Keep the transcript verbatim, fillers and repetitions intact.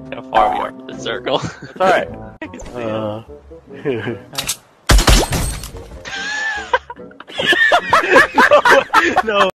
How far we are from the circle. It's alright. Uh... no. No.